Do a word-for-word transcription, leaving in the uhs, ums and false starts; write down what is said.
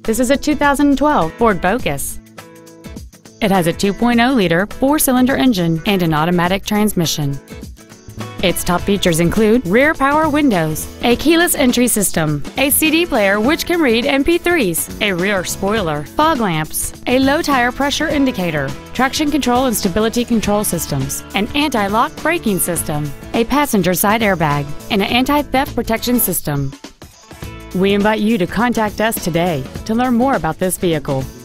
This is a two thousand twelve Ford Focus. It has a two point oh liter four-cylinder engine and an automatic transmission. Its top features include rear power windows, a keyless entry system, a C D player which can read M P threes, a rear spoiler, fog lamps, a low tire pressure indicator, traction control and stability control systems, an anti-lock braking system, a passenger side airbag, and an anti-theft protection system. We invite you to contact us today to learn more about this vehicle.